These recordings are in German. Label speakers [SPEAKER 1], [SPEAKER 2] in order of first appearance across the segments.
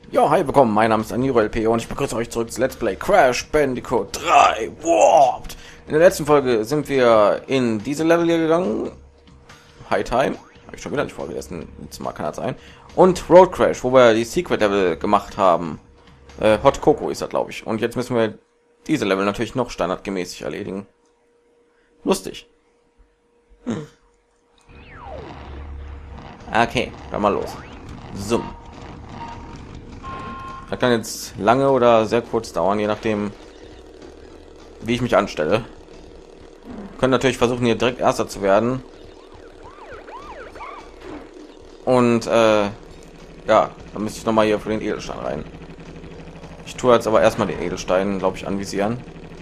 [SPEAKER 1] Ja, hi, willkommen. Mein Name ist Aniro LP und ich begrüße euch zurück zu Let's Play Crash Bandicoot 3 Warped. In der letzten Folge sind wir in diese Level hier gegangen. High Time, habe ich schon wieder nicht vorgelesen. Jetzt mal kann das sein. Und Road Crash, wo wir die Secret Level gemacht haben. Hot Coco ist das, glaube ich. Und jetzt müssen wir diese Level natürlich noch standardgemäß erledigen. Lustig. Okay, dann mal los. Zoom. Das kann jetzt lange oder sehr kurz dauern, je nachdem, wie ich mich anstelle. Wir können natürlich versuchen, hier direkt Erster zu werden. Und ja, dann müsste ich noch mal hier für den Edelstein rein. Ich tue jetzt aber erstmal den Edelstein, glaube ich, anvisieren.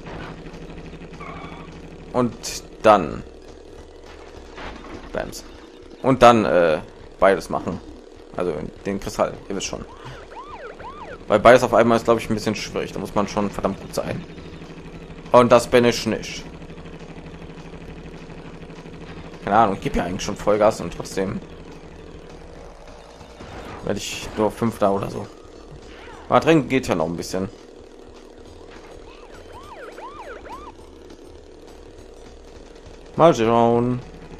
[SPEAKER 1] Und dann Bams. Und dann beides machen. Also den Kristall, ihr wisst schon. Weil beides auf einmal ist, glaube ich, ein bisschen schwierig. Da muss man schon verdammt gut sein. Und das bin ich nicht. Keine Ahnung, ich gebe ja eigentlich schon Vollgas und trotzdem werde ich nur Fünfter oder so. Aber drin geht ja noch ein bisschen. Mal schauen.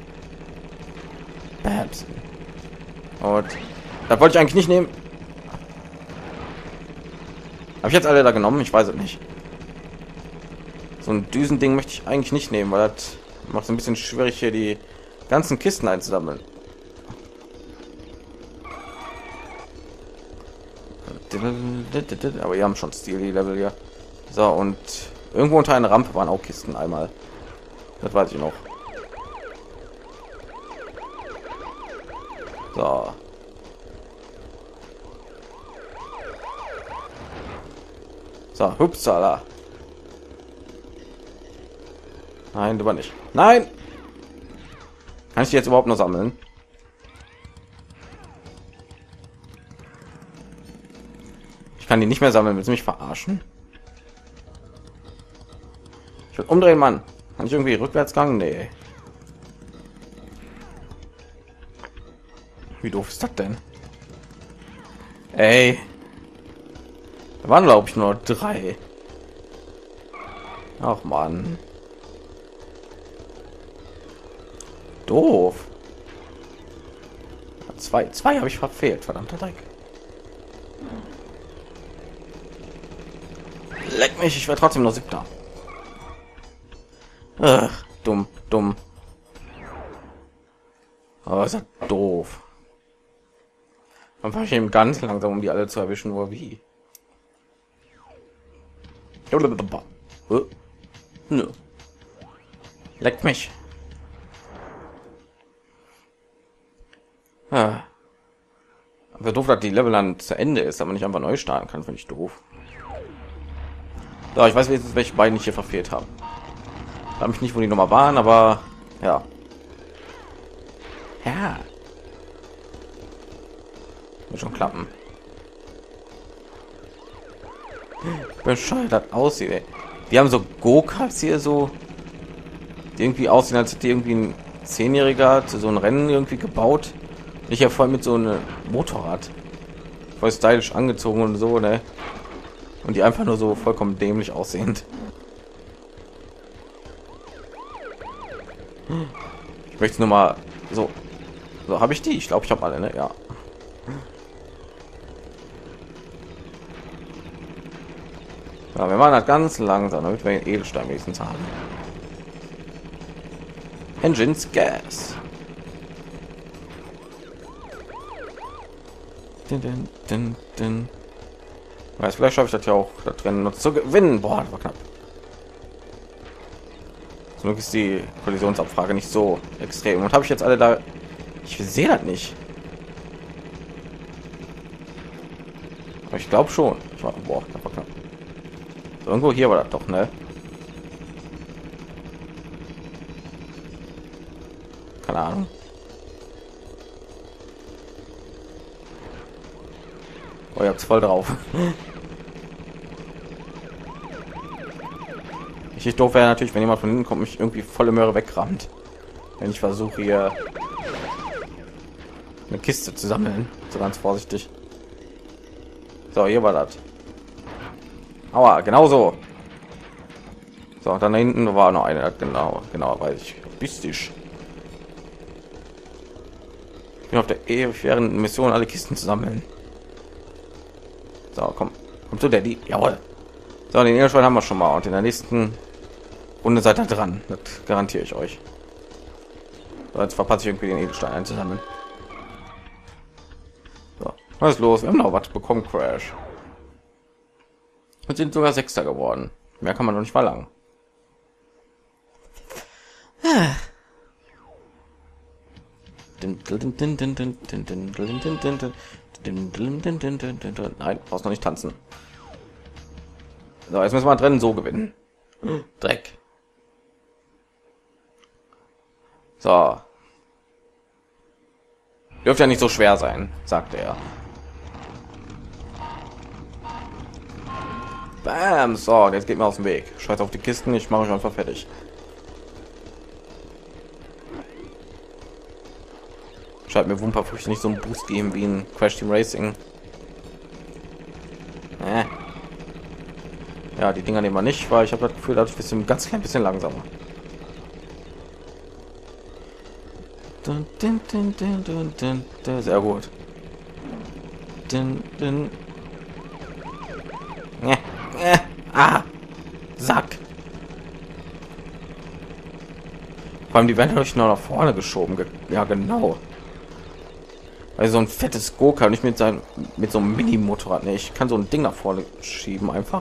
[SPEAKER 1] Babs. Und da wollte ich eigentlich nicht nehmen. Habe ich jetzt alle da genommen? Ich weiß es nicht. So ein Düsending möchte ich eigentlich nicht nehmen, weil das macht es ein bisschen schwierig, hier die ganzen Kisten einzusammeln. Aber wir haben schon Stil die Level hier. So, und irgendwo unter einer Rampe waren auch Kisten einmal. Das weiß ich noch. So. So, hupsala. Nein, du war nicht. Nein! Kann ich die jetzt überhaupt noch sammeln? Ich kann die nicht mehr sammeln. Willst du mich verarschen? Ich will umdrehen, Mann. Kann ich irgendwie Rückwärtsgang? Nee. Wie doof ist das denn? Ey. Da waren, glaube ich, nur 3. Ach man, doof. Zwei habe ich verfehlt, verdammter Dreck. Leck mich, ich werde trotzdem noch 7. Ach, dumm. Aber ist das doof. Dann fahre ich eben ganz langsam, um die alle zu erwischen, nur wie. Nö. Leckt mich. Aber doof, dass die Level dann zu Ende ist, aber nicht einfach neu starten kann, finde ich doof. So, ich weiß jetzt, welche beiden ich hier verfehlt habe. Ich frage mich nicht, wo die Nummer waren, aber ja. Ja. Wird schon klappen. Bescheuert das aussieht, ey. Die haben so Go-Karts hier so, die irgendwie aussehen, als hätte irgendwie ein 10-Jähriger zu so ein Rennen irgendwie gebaut. Ich ja voll mit so einem Motorrad. Voll stylisch angezogen und so, ne? Und die einfach nur so vollkommen dämlich aussehend. Ich möchte nur mal so habe ich die? Ich glaube, ich habe alle, ne? Ja. Ja, wir machen das ganz langsam, damit wir den Edelstein wenigstens haben. Engines Gas. Weiß, vielleicht schaffe ich das ja auch, das Rennen noch zu gewinnen. Boah, das war knapp. Zum Glück ist die Kollisionsabfrage nicht so extrem. Und habe ich jetzt alle da? Ich sehe das nicht. Aber ich glaube schon. Boah, das war knapp. Irgendwo hier war das doch, ne? Keine Ahnung. Oh, ihr habt's voll drauf. Ich doof wäre natürlich, wenn jemand von hinten kommt, mich irgendwie volle Möhre wegrammt. Wenn ich versuche, hier eine Kiste zu sammeln. So ganz vorsichtig. So, hier war das. Aua, genau so. So, dann da hinten war noch eine. Genau, weiß ich. Bist dich. Ich bin auf der ewig Mission, alle Kisten zu sammeln. So, komm zu Daddy. Jawohl. So, den Edelstein haben wir schon mal und in der nächsten Runde seid ihr dran. Das garantiere ich euch. So, jetzt verpasse ich irgendwie den Edelstein einzusammeln. So, was ist los? Wir haben noch was bekommen, Crash. Und sind sogar Sechster geworden. Mehr kann man noch nicht verlangen. Nein, brauchst noch nicht tanzen. So, jetzt müssen wir drin so gewinnen. Dreck. So. Dürfte ja nicht so schwer sein, sagte er. Bam, so, jetzt geht mir aus dem Weg. Scheiß auf die Kisten, ich mache euch einfach fertig. Scheint mir Wumperfrüchte nicht so einen Boost geben wie ein Crash Team Racing. Ja, die Dinger nehmen wir nicht, weil ich habe das Gefühl, dass ich ein ganz klein bisschen langsamer. Sehr gut. Sack. Vor allem die werden durch noch nach vorne geschoben. Ja, genau. Also so ein fettes Go-Kart, nicht mit so einem Mini-Motorrad. Nee, ich kann so ein Ding nach vorne schieben einfach.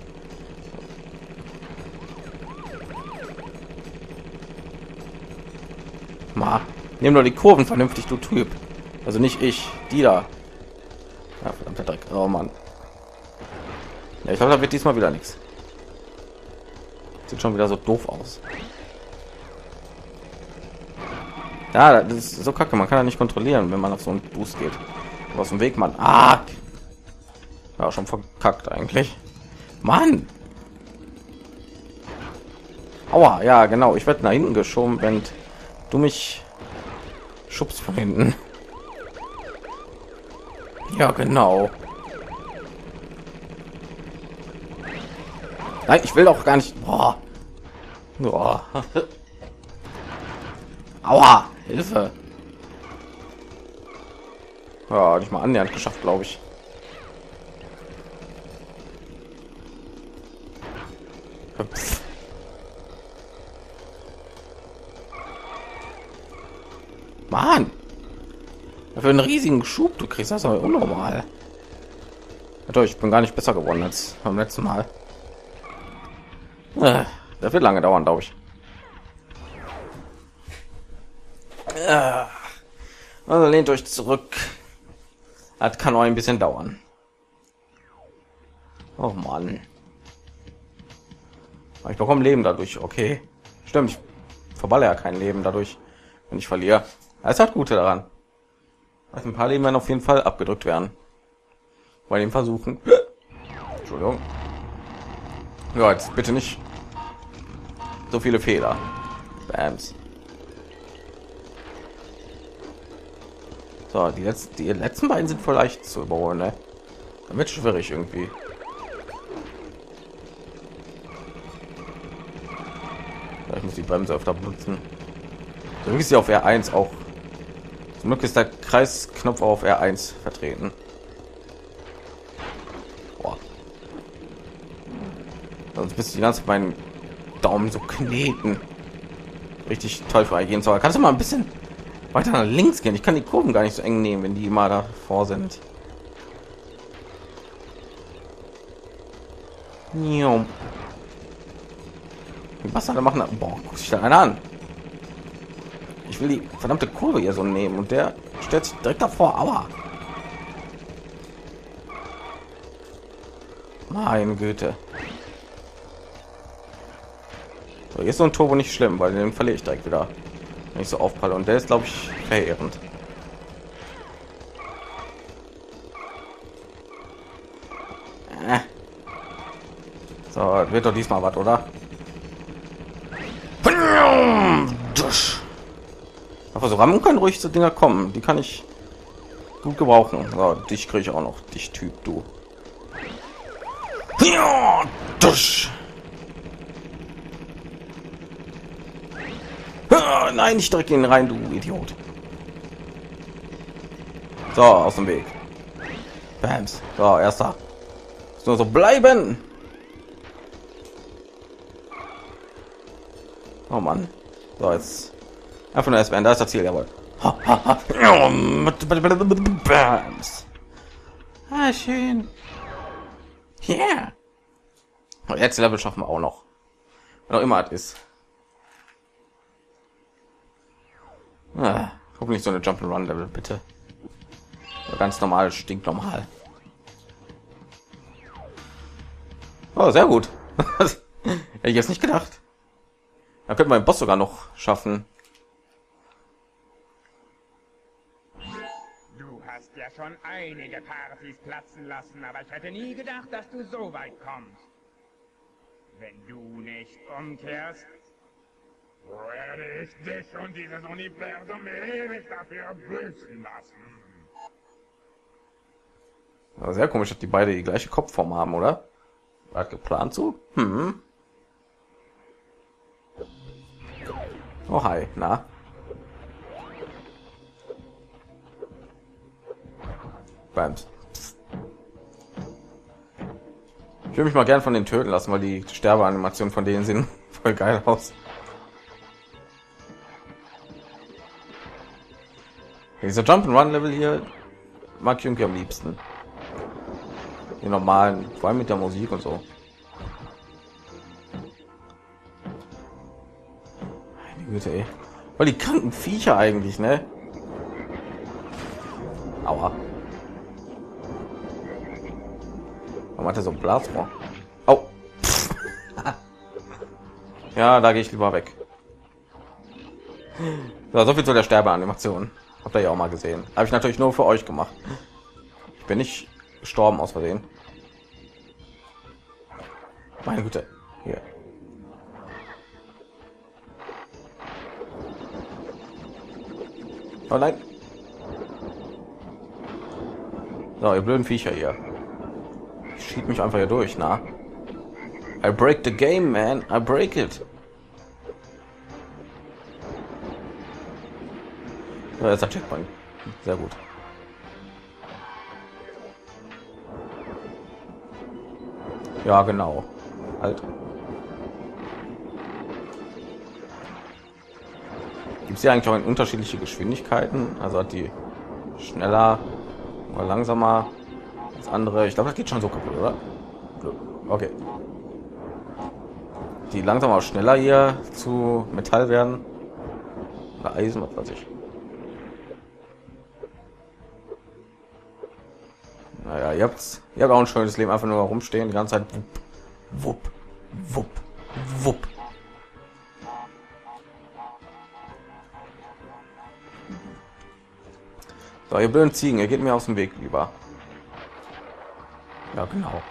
[SPEAKER 1] Ma, nimm doch die Kurven vernünftig, du Typ. Also nicht ich, die da. Ja, verdammter Dreck. Oh Mann. Ja, ich glaube, da wird diesmal wieder nichts. Sieht schon wieder so doof aus. Ja, das ist so kacke. Man kann ja nicht kontrollieren, wenn man auf so einen Boost geht. Aus dem Weg, Mann. Ah! Ja, schon verkackt eigentlich. Mann! Aua, ja, genau. Ich werde nach hinten geschoben, wenn du mich schubst von hinten. Ja, genau. Nein, ich will auch gar nicht. Boah. Boah. Aua, Hilfe. Ja, nicht mal annähernd geschafft, glaube ich. Pff. Mann. Für einen riesigen Schub, du kriegst das aber unnormal. Ja, ich bin gar nicht besser geworden als beim letzten Mal. Das wird lange dauern, glaube ich. Also lehnt euch zurück. Das kann auch ein bisschen dauern. Oh Mann. Ich bekomme Leben dadurch. Okay. Stimmt, ich verballe ja kein Leben dadurch, wenn ich verliere. Es hat gute daran. Also ein paar Leben werden auf jeden Fall abgedrückt werden. Bei dem Versuchen. Entschuldigung. Ja, jetzt bitte nicht so viele Fehler. Bams. So, die letzten beiden sind vielleicht zu überholen, ne? Damit schwierig irgendwie. Ich muss die Bremse öfter benutzen. So ist sie auf R1 auch. Zum Glück ist der Kreisknopf auf R1 vertreten. Boah. Sonst bist du die ganze meinen Daumen so kneten. Richtig toll für gehen soll. Kannst du mal ein bisschen weiter nach links gehen? Ich kann die Kurven gar nicht so eng nehmen, wenn die mal davor sind. Was soll er machen? Boah, guck sich da einer an. Ich will die verdammte Kurve hier so nehmen und der stellt sich direkt davor. Aua. Meine Güte. So, jetzt so ein Turbo nicht schlimm, weil den verliere ich direkt wieder, wenn ich so aufpalle. Und der ist, glaube ich, verheerend. So, wird doch diesmal was, oder? Aber so rammen können ruhig so Dinger kommen. Die kann ich gut gebrauchen. So, dich kriege ich auch noch. Dich Typ, du. Ja, dusch. Ah, nein, ich drücke ihn rein, du Idiot. So, aus dem Weg. Bams. So, erster. Muss nur so bleiben. Oh Mann. So, jetzt einfach nur erst werden. Da ist das Ziel, jawohl. Bams. Ah, schön. Yeah. Und jetzt Level schaffen wir auch noch. Wenn auch immer es ist. Ah, hoffentlich so eine Jump-and-Run Level, bitte. Ganz normal, stinknormal. Oh, sehr gut. Hätte ich jetzt nicht gedacht. Da könnte man den Boss sogar noch schaffen.
[SPEAKER 2] Du hast ja schon einige Partys platzen lassen, aber ich hätte nie gedacht, dass du so weit kommst. Wenn du nicht umkehrst, werde ich dich und dieses Universum ewig dafür büßen lassen.
[SPEAKER 1] Aber sehr komisch, dass die beide die gleiche Kopfform haben, oder? War geplant so? Hm. Oh, hi. Na? Bams. Ich will mich mal gern von den töten lassen, weil die Sterbeanimationen von denen sehen voll geil aus. Dieser Jump-and-Run-Level hier mag ich irgendwie am liebsten. Die normalen, vor allem mit der Musik und so. Meine Güte, ey. Weil die kranken Viecher eigentlich, ne? Aua. Warum hat er so ein Blasrohr? Oh. Ja, da gehe ich lieber weg. So viel zu der Sterbeanimation. Habt ihr ja auch mal gesehen. Habe ich natürlich nur für euch gemacht. Ich bin nicht gestorben aus Versehen. Meine Güte. Hier. Oh nein. So, ihr blöden Viecher hier. Ich schieb mich einfach hier durch, na? I break the game, man. I break it. Ja, ist der Checkpoint. Sehr gut. Ja, genau. Halt. Gibt es hier eigentlich auch in unterschiedliche Geschwindigkeiten? Also hat die schneller oder langsamer als andere? Ich glaube, das geht schon so kaputt, oder? Okay. Die langsamer oder schneller hier zu Metall werden? Oder Eisen, was weiß ich. Naja, ihr habt auch ein schönes Leben, einfach nur rumstehen, die ganze Zeit wupp, wupp, wupp. So, ihr blöden Ziegen, ihr geht mir aus dem Weg lieber. Ja, genau.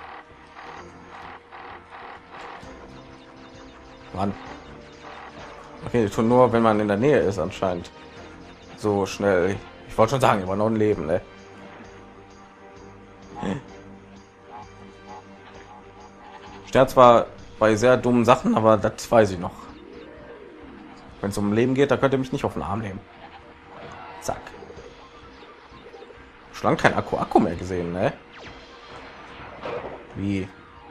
[SPEAKER 1] Mann. Okay, die tun nur, wenn man in der Nähe ist, anscheinend. So schnell. Ich wollte schon sagen, aber noch ein Leben, ne? Sterbt zwar bei sehr dummen Sachen, aber das weiß ich noch. Wenn es um Leben geht, da könnt ihr mich nicht auf den Arm nehmen. Zack. Schon lange kein Akku mehr gesehen, ne? Wie?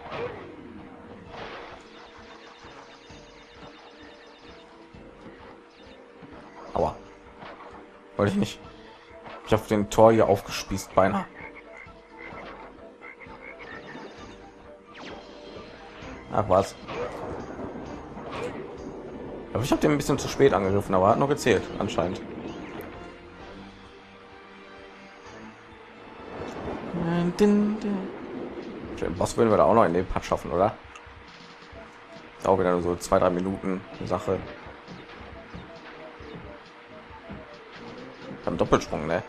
[SPEAKER 1] Aua. Wollte ich nicht. Ich habe den Tor hier aufgespießt, beinahe. Ach was. Aber ich habe den ein bisschen zu spät angegriffen, aber hat noch gezählt, anscheinend. Den Boss würden wir da auch noch in den Part schaffen, oder? Ist auch wieder nur so 2-3 Minuten Sache. Beim Doppelsprung, ne?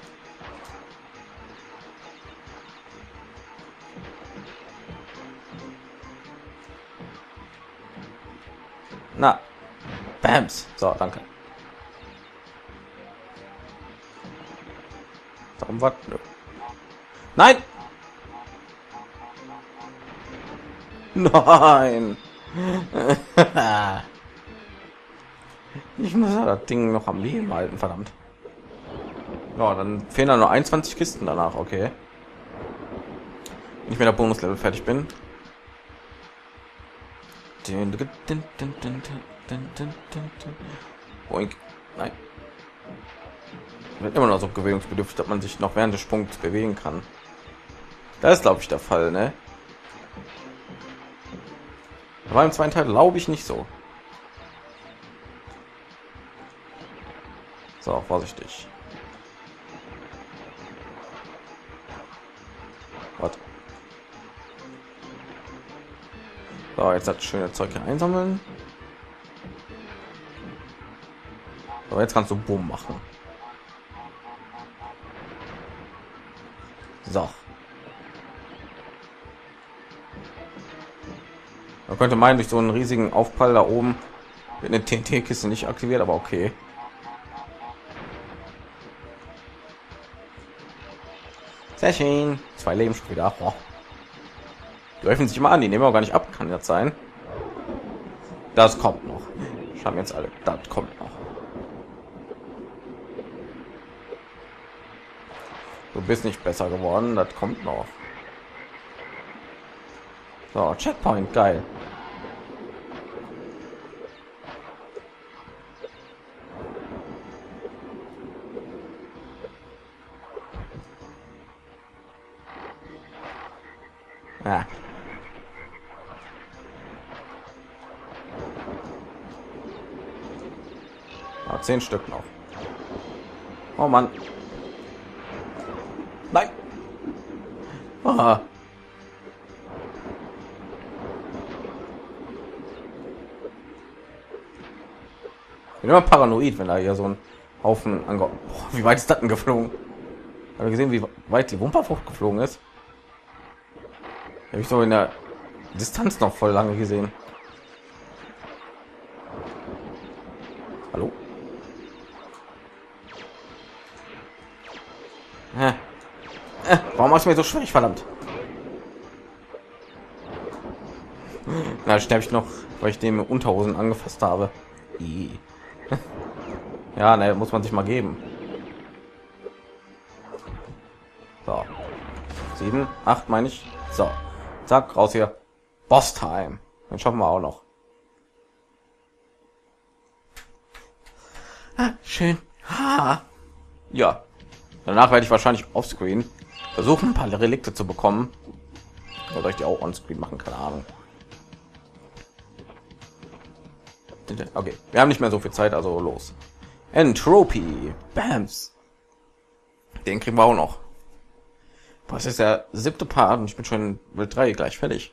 [SPEAKER 1] Na, Bams. So, danke. Darum was? Nein! Nein. Ich muss ja das Ding noch am Leben halten, verdammt. Ja, dann fehlen da nur 21 Kisten danach, okay. Wenn ich mit der Bonuslevel fertig bin. Boink. Nein. Wird immer noch so gewöhnungsbedürftig, dass man sich noch während des Sprungs bewegen kann. Das ist, glaube ich, der Fall, ne? Aber im zweiten Teil glaube ich nicht so. So, vorsichtig. Was? So, jetzt das schöne Zeug hier einsammeln. So, jetzt kannst du Boom machen. So. Man könnte meinen, durch so einen riesigen Aufprall da oben wird eine TNT-Kiste nicht aktiviert, aber okay. Sehr schön. 2 Leben schon wieder. Oh. Die öffnen sich immer an, die nehmen auch gar nicht ab, kann das sein? Das kommt noch. Schauen wir jetzt alle. Das kommt noch. Du bist nicht besser geworden, das kommt noch. So, Checkpoint, geil. Ja. Ah, 10 Stück noch. Oh Mann. Nein. Ah. Ich bin immer paranoid, wenn da hier so ein Haufen ange... Wie weit ist das denn geflogen? Habe gesehen, wie weit die Wumperfrucht geflogen ist? Habe ich so in der Distanz noch voll lange gesehen. Hallo? Warum machst du mir so schwierig, verdammt? Na, sterbe ich noch, weil ich den mit Unterhosen angefasst habe. Ja, ne, muss man sich mal geben. So. 7, 8 meine ich. So. Zack, raus hier. Boss Time. Dann schaffen wir auch noch. Ah, schön. Ha. Ja. Danach werde ich wahrscheinlich offscreen versuchen, ein paar Relikte zu bekommen. Oder ich die auch onscreen machen, keine Ahnung. Okay, wir haben nicht mehr so viel Zeit, also los. Entropy. Bams. Den kriegen wir auch noch. Was ist der 7. Part und ich bin schon mit 3 gleich fertig.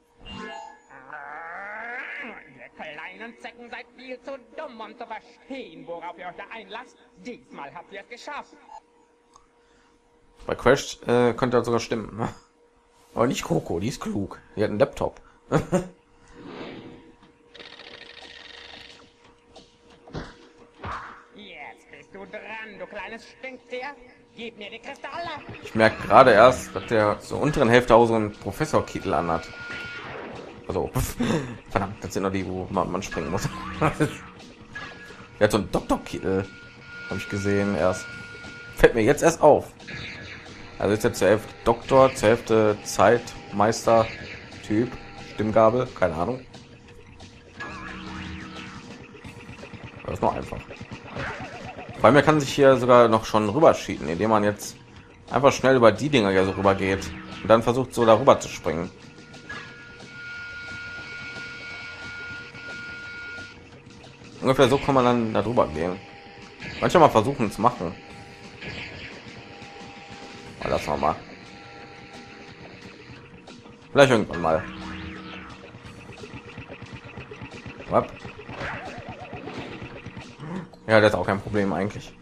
[SPEAKER 2] Ihr kleinen Zecken seid viel zu dumm, um zu verstehen, worauf ihr euch da einlasst. Diesmal habt ihr es geschafft.
[SPEAKER 1] Bei Crash könnte das sogar stimmen. Aber nicht Coco, die ist klug. Die hat einen Laptop.
[SPEAKER 2] Jetzt bist du dran, du kleines Stinktier. Gib mir die Kristalle.
[SPEAKER 1] Ich merke gerade erst, dass der zur unteren Hälfte auch so einen Professorkittel anhat. Also, verdammt, das sind noch die, wo man springen muss. Der hat so einen Doktorkittel, habe ich gesehen erst. Fällt mir jetzt erst auf. Also ist jetzt zur Hälfte Doktor, zur Hälfte Zeitmeister, Typ, Stimmgabel, keine Ahnung. Das ist noch einfach. Vor allem, er kann sich hier sogar noch schon rüber schieben, indem man jetzt einfach schnell über die Dinger ja so rüber geht und dann versucht so darüber zu springen. Ungefähr so kann man dann darüber gehen. Manchmal mal versuchen zu machen. Das mal. Vielleicht irgendwann mal. Was? Ja, das ist auch kein Problem eigentlich.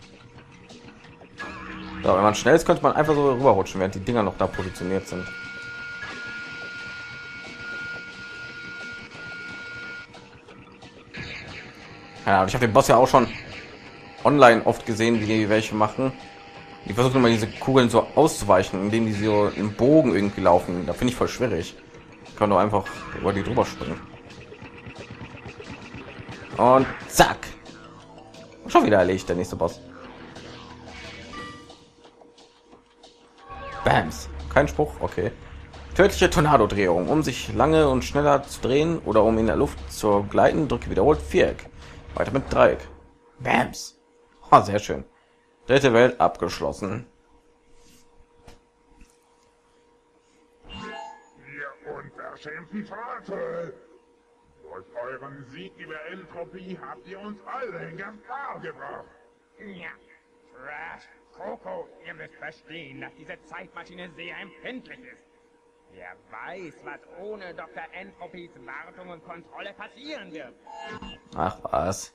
[SPEAKER 1] So, wenn man schnell ist, könnte man einfach so rüberrutschen, während die Dinger noch da positioniert sind. Ja, ich habe den Boss ja auch schon online oft gesehen, wie die welche machen. Die versuchen immer diese Kugeln so auszuweichen, indem die so im Bogen irgendwie laufen. Da finde ich voll schwierig. kann nur einfach über die drüber springen. Und zack. Schon wieder erledigt, der nächste Boss. Bams. Kein Spruch, okay. Tödliche Tornado-Drehung. Um sich lange und schneller zu drehen oder um in der Luft zu gleiten, drücke wiederholt Viereck. Weiter mit Dreieck. Bams. Oh, sehr schön. Dritte Welt abgeschlossen.
[SPEAKER 2] Ihr unverschämten Teufel! Durch euren Sieg über Entropie habt ihr uns alle in Gefahr gebracht. Ja, Crash, Coco, ihr müsst verstehen, dass diese Zeitmaschine sehr empfindlich ist. Wer weiß, was ohne Dr. Entropies Wartung und Kontrolle passieren wird.
[SPEAKER 1] Ach was.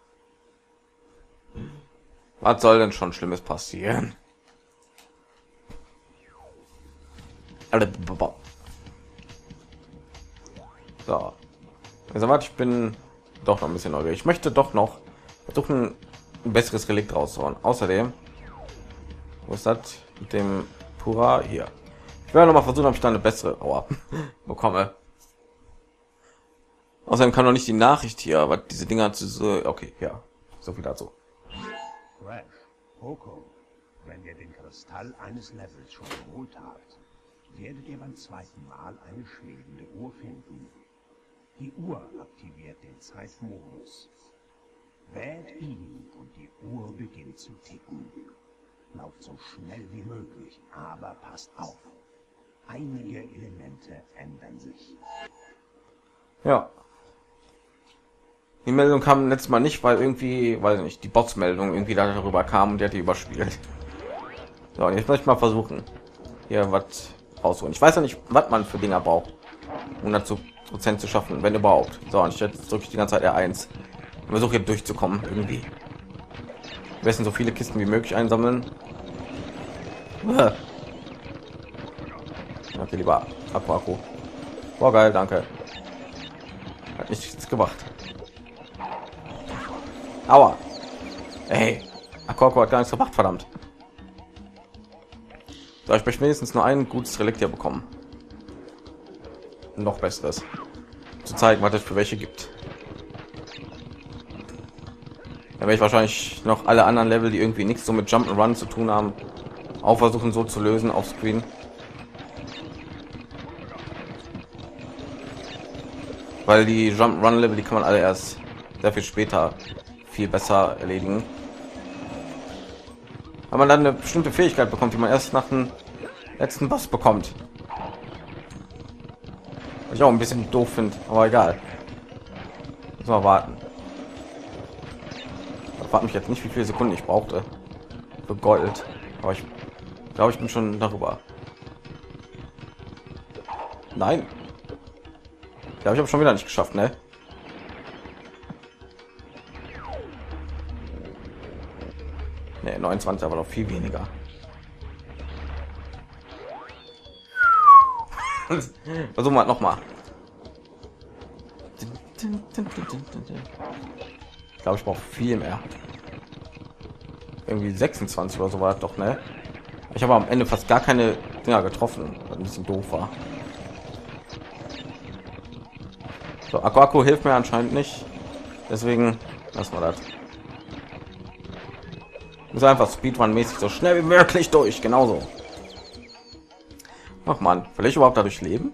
[SPEAKER 1] Was soll denn schon Schlimmes passieren? So. Also warte, ich bin doch noch ein bisschen neugierig. Ich möchte doch noch versuchen, ein besseres Relikt rauszuhauen. Außerdem, wo ist das mit dem Pura hier? Ich werde noch mal versuchen, ob ich da eine bessere bekomme. Außerdem kann doch nicht die Nachricht hier, was diese Dinger zu so. Okay, ja, so viel dazu.
[SPEAKER 3] Crash, Coco, wenn ihr den Kristall eines Levels schon geholt habt, werdet ihr beim zweiten Mal eine schwebende Uhr finden. Die Uhr aktiviert den Zeitmodus. Wählt ihn und die Uhr beginnt zu ticken. Lauft so schnell wie möglich, aber passt auf. Einige Elemente ändern sich.
[SPEAKER 1] Ja. Die Meldung kam letztes Mal nicht, weil irgendwie, weiß ich nicht, die Botsmeldung irgendwie darüber kam und der hat die überspielt. So, und jetzt möchte ich mal versuchen, hier was rausholen. Ich weiß ja nicht, was man für Dinger braucht, um 100% zu schaffen, wenn überhaupt. So, und jetzt drücke ich die ganze Zeit R1 und versuche hier durchzukommen irgendwie. Am besten so viele Kisten wie möglich einsammeln. Okay, lieber Akku. Boah, geil, danke. Hat nichts gemacht. Aua. Ey, Akku hat gar nichts gemacht, verdammt. So, ich möchte wenigstens nur ein gutes Relikt hier bekommen. Noch besseres. Zu zeigen, was es für welche gibt. Da werde ich wahrscheinlich noch alle anderen Level, die irgendwie nichts so mit Jump'n'Run zu tun haben, auch versuchen so zu lösen auf Screen. Weil die Jump'n'Run-Level, die kann man alle erst sehr viel später viel besser erledigen. Aber man dann eine bestimmte Fähigkeit bekommt, die man erst nach dem letzten Boss bekommt. Was ich auch ein bisschen doof finde, aber egal. Müssen wir warten. Ich frage mich jetzt nicht, wie viele Sekunden ich brauchte für Gold, aber ich glaube, ich bin schon darüber. Nein, ich habe schon wieder nicht geschafft, ne? Ne, 29, aber noch viel weniger. Versuchen wir noch mal. Ich glaube, ich brauche viel mehr. Irgendwie 26 oder so war das doch, ne? Ich habe am Ende fast gar keine Dinger getroffen, was ein bisschen doof war. So, Akku hilft mir anscheinend nicht, deswegen lassen wir das. Muss einfach Speedrun-mäßig so schnell wie möglich durch, genauso. Ach man, will ich überhaupt dadurch leben?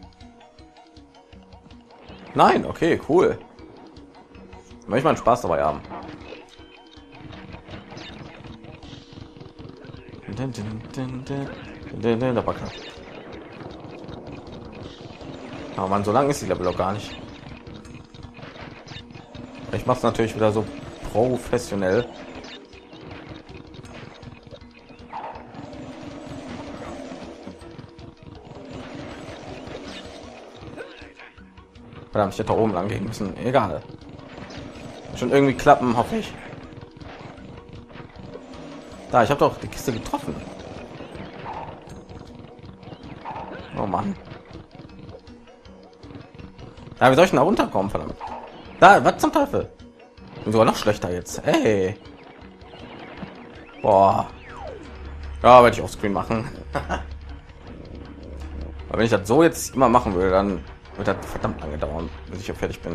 [SPEAKER 1] Nein, okay, cool. Möchte man Spaß dabei haben. Aber man, so lang ist die Level auch gar nicht. Ich mache es natürlich wieder so professionell. Verdammt, ich hätte da oben lang gehen müssen. Egal. Schon irgendwie klappen, hoffe ich. Da, ich habe doch die Kiste getroffen. Oh Mann. Da, wie soll ich denn da runterkommen, verdammt? Da, was zum Teufel? Bin sogar noch schlechter jetzt. Ey. Boah. Ja, werde ich auf Screen machen. Aber wenn ich das so jetzt immer machen will, dann Wird das verdammt lange dauern, bis ich ja fertig bin.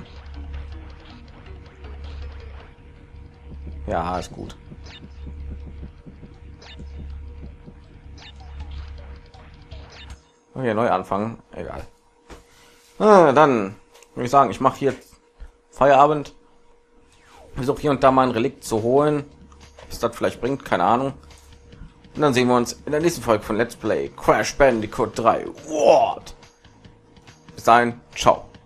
[SPEAKER 1] Ja, ist gut. Okay, neu anfangen. Egal. Dann würde ich sagen, ich mache hier Feierabend. Ich versuche hier und da mal ein Relikt zu holen. Was das vielleicht bringt, keine Ahnung. Und dann sehen wir uns in der nächsten Folge von Let's Play Crash Bandicoot 3. What? Bis dahin, ciao.